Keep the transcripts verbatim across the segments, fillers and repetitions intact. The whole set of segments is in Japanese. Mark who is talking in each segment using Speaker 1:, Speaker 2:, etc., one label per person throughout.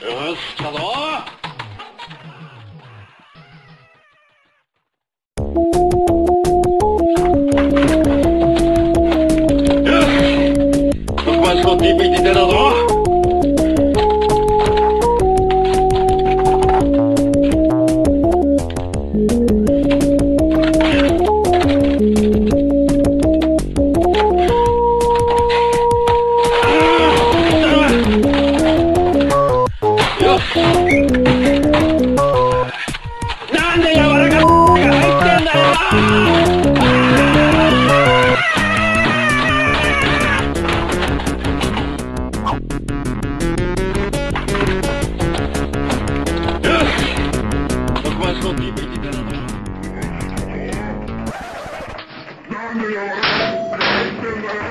Speaker 1: よし、来たぞ。よし、特番賞 ディーブイディー 出たぞ。なんで柔らかが入ってんだよ。よし、特番賞 ディーブイディー 出たぞ。なんで柔らかが入ってんだよ。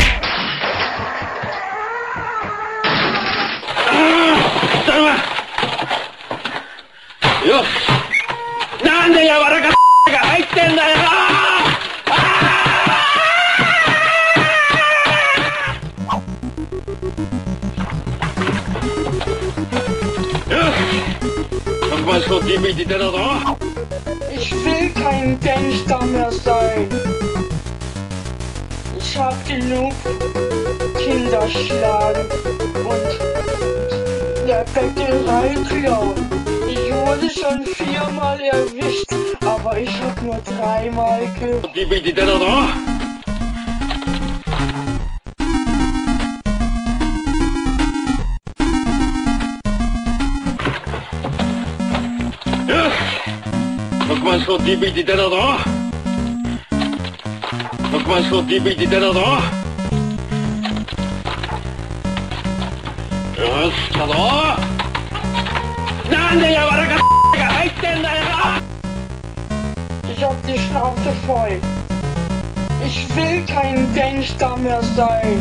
Speaker 1: よし、なんで柔らかが入ってんだよ。よし、特番賞 ディーブイディー 出たぞ。
Speaker 2: Ich will kein Gangster mehr sein. Ich hab genug Kinder schlagen und der Bäckerei klauen. Ich wurde schon viermal erwischt, aber ich hab nur dreimal ge...
Speaker 1: ディーブイディー 出たぞ。よし、特番賞 ディーブイディー 出たぞ。特番賞 ディーブイディー 出たぞ。よし、来たぞ。なんで柔らかが入ってんだよ。
Speaker 2: Ich hab die Schnauze voll. Ich will kein Gangster mehr sein.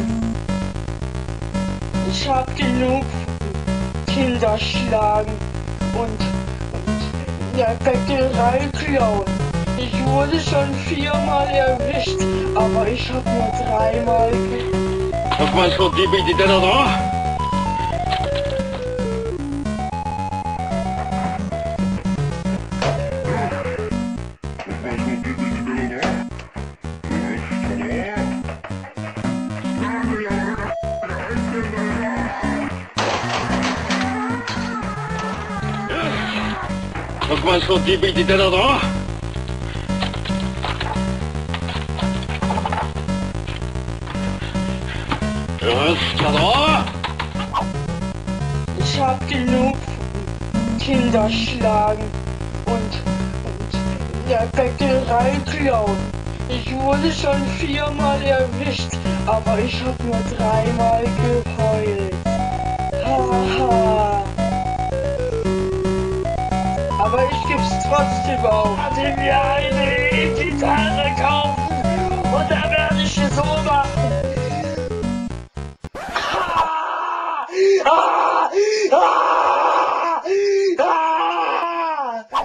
Speaker 2: Ich hab genug Kinder schlagen und, und der Bäckerei klauen. Ich wurde schon viermal erwischt, aber ich hab nur dreimal ge...
Speaker 1: 特番賞 ディーブイディー 出たぞ。特番賞 ディーブイディー 出たぞ。よし、来たぞ。
Speaker 2: Ich hab genug Kinder schlagen und, und der Bäckerei klauen. Ich wurde schon viermal erwischt, aber ich hab nur dreimal geheult. Haha. Aber ich geb's trotzdem auf. Ich werde mir eine Gitarre kaufen und dann werde ich es so machen. Ah! Ah! Ah! Ah!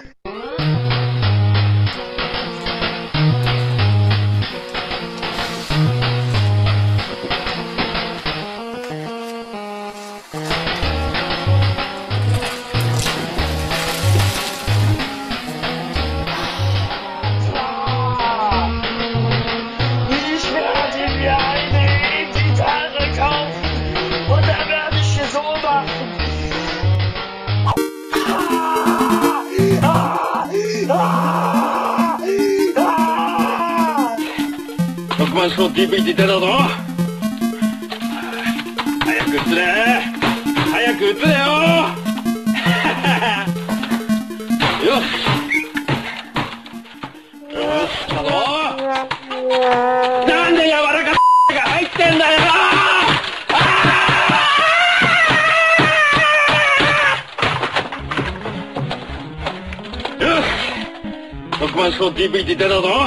Speaker 2: Ich werde mir eine Gitarre kaufen und dann werde ich es so machen. Ah! Ah! Ah!
Speaker 1: 特番賞 ディーブイディー 出たぞ。早く映れ。早く映れよ。よし。よし、来たぞ。なんで柔らかが入ってんだよ。よし、特番賞 ディーブイディー 出たぞ。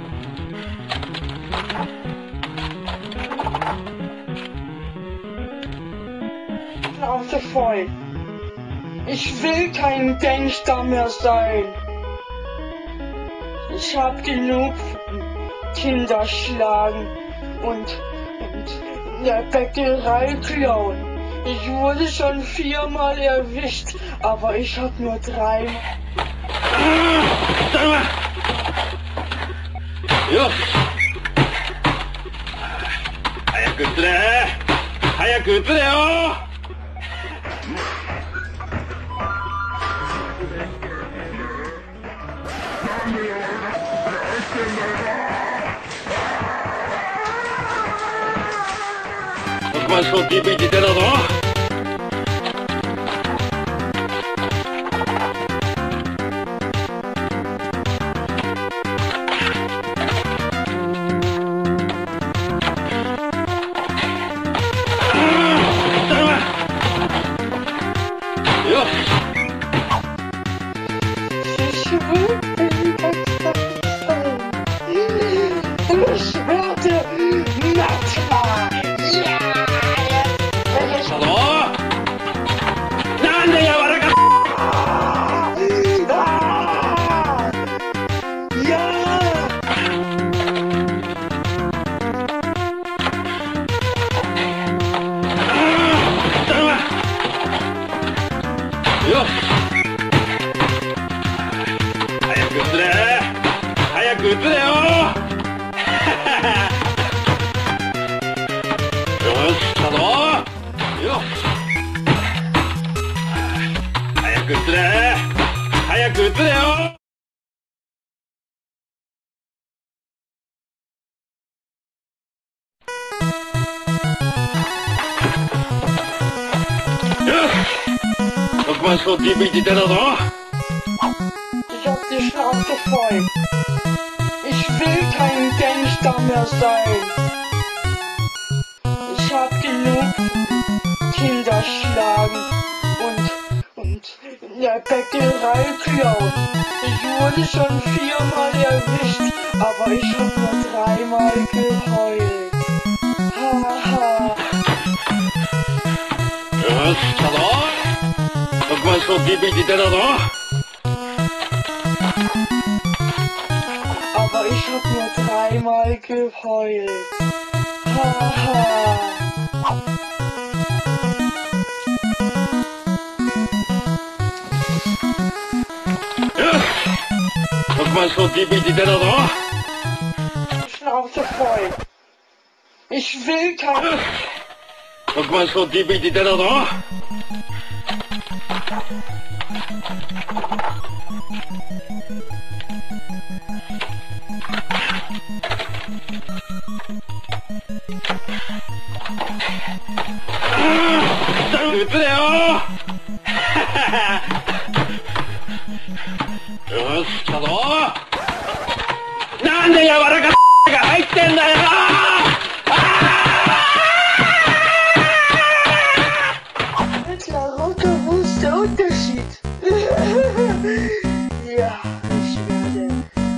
Speaker 2: Schnauze voll. Ich will kein Gangster mehr sein. Ich hab genug Kinder schlagen und, und der Bäckerei klauen. Ich wurde schon viermal erwischt, aber ich hab nur dreimal.
Speaker 1: Sag mal!よし早く移れ早く移れよ特番賞 ティーブイ 出てたぞ特番賞 ティーブイ 出てたぞ
Speaker 2: Ich hab die Schnauze voll. Ich will kein Gangster mehr sein. Ich hab genug Kinder schlagen und, und in der Bäckerei klauen. Ich wurde schon viermal erwischt, aber ich hab nur dreimal geheult. Haha.
Speaker 1: よし来たぞ特番賞 ティーブイ 出てたぞ
Speaker 2: Aber ich hab nur dreimal geheult. Haha.
Speaker 1: 特番賞 ティーブイ 出てたぞ
Speaker 2: Schnauze voll. Ich will kein...
Speaker 1: 特番賞 ティーブイ 出てたぞ 移れよよし来たぞなんで柔らかが入ってんだよ
Speaker 2: Rocker, wo ist der Unterschied? Ja, ich werde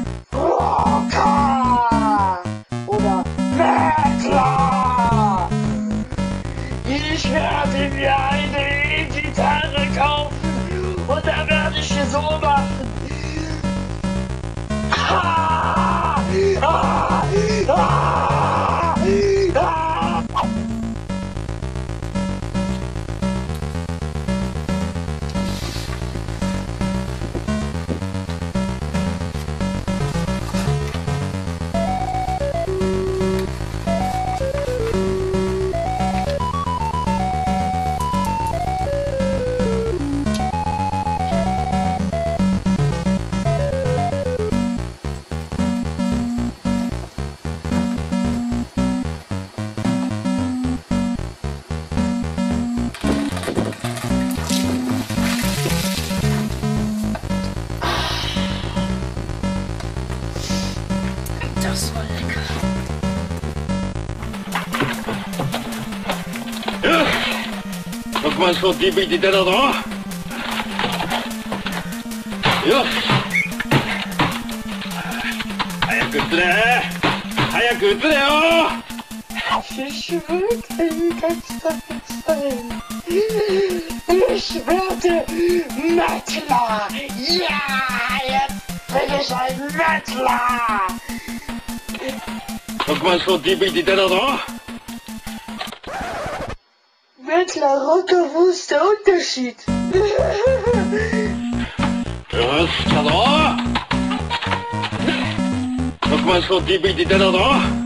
Speaker 2: Rocker oder Mettler. Ich werde mir eine E-Gitarre kaufen und dann werde ich es so machen. Ah, ah, ah, ah. Das war lecker.
Speaker 1: Ja, 特番賞 ティーブイ 出てたぞよし早く移れ早く移れよ
Speaker 2: Ich will kein Gangster sein. Ich werde Mettler. Ja, jetzt bin ich ein Mettler.
Speaker 1: 特番賞 ティーブイ 出てたぞ
Speaker 2: Wer Bettler, Rocker, wo ist der Unterschied?
Speaker 1: よし、来たぞ。ろくまん賞 ディーブイディー 出たぞ。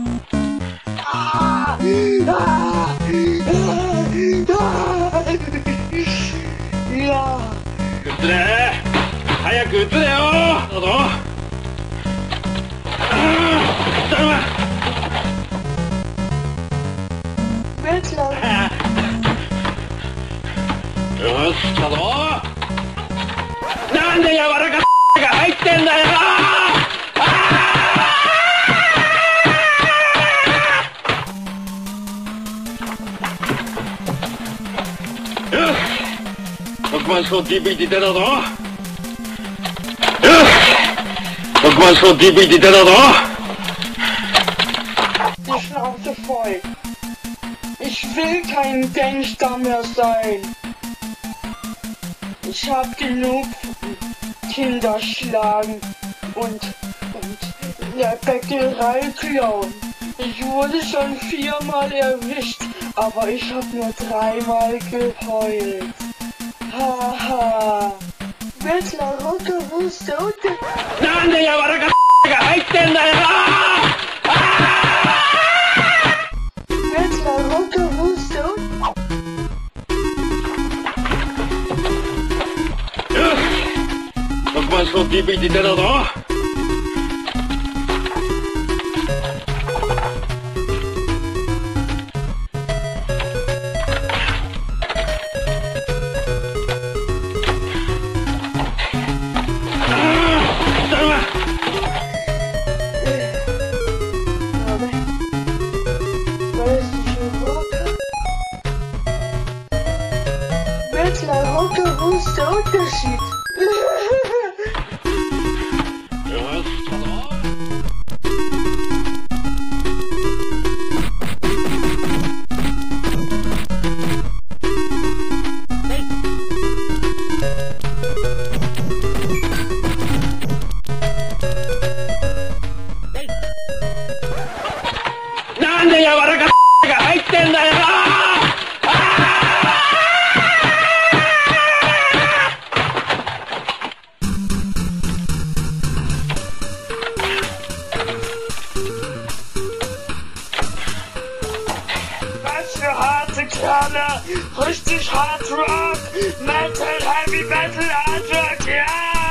Speaker 2: あーあーあーいや
Speaker 1: 撃つね。早く撃つねよ。どうぞ。頼む。
Speaker 2: Bettler,
Speaker 1: よし、来たぞ。なんで柔らかが入ってんだよ。よし、ろくまん賞 ディーブイディー 出たぞ。よし、ろくまん賞 ディーブイディー 出たぞ。
Speaker 2: die Schnauze voll. Ich will kein Gangster mehr sein. Ich hab genug Kinder schlagen und, und in der Bäckerei klauen. Ich wurde schon viermal erwischt, aber ich hab nur dreimal geheult. Haha. Bettler, Rocker, wo ist der Unterschied?
Speaker 1: なんで柔らかが入ってんだよ。
Speaker 2: Bettler, Rocker, wo ist der Unterschied?
Speaker 1: よし、ろくまん賞 ディーブイディー 出たぞ。
Speaker 2: Bettler, Rocker, wo ist der Unterschied?
Speaker 1: よし、来たぞ。なんで柔らかが入ってんだよ。
Speaker 2: Was für harte Kerle! Richtig hard Rock! Metal, Heavy Metal, Hard Rock, ja!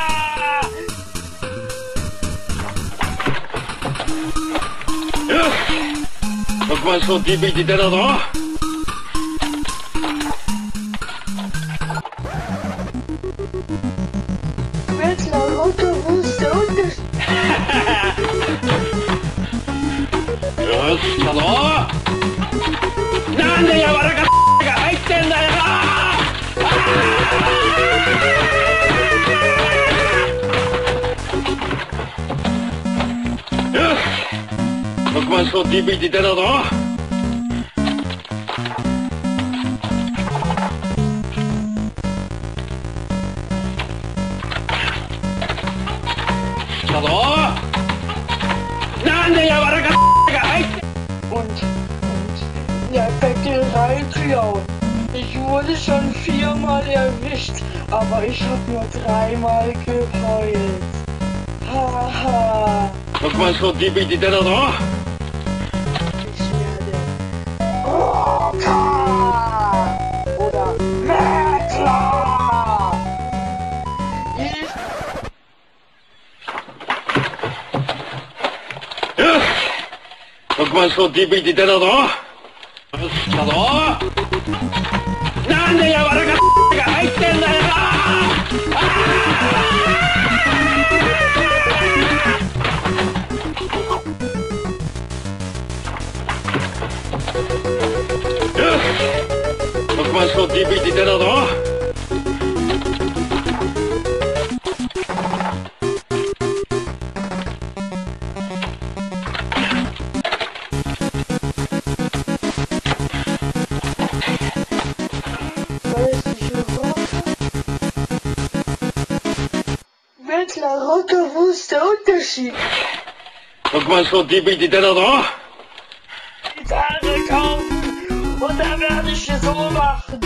Speaker 1: よし、ろくまん賞 ディーブイディー 出たぞ。
Speaker 2: Bettler, Rocker, wo ist der Unterschied?
Speaker 1: よし、来たぞ。なんで柔らかが入ってんだよ。よし、ろくまん賞 ディーブイディー 出たぞ。来たぞ。なんで柔らかが入って。
Speaker 2: Und, und in der Bäckerei klauen. Ich wurde schon viermal erwischt, aber ich hab nur dreimal geheult. Haha.
Speaker 1: ろくまん賞 ディーブイディー 出たぞ。
Speaker 2: Ich werde Rocker oder Mettler. Ich
Speaker 1: よし、ろくまん賞 ディーブイディー 出たぞ。よし、来たぞ。なんで柔らかが入ってんだよ。よし、ろくまん賞 ディーブイディー 出たぞ。
Speaker 2: Bettler, Rocker, wo ist der Unterschied?
Speaker 1: ろくまん賞 ディーブイディー 出たぞ。
Speaker 2: Gitarre kaufen und dann werde ich es so machen.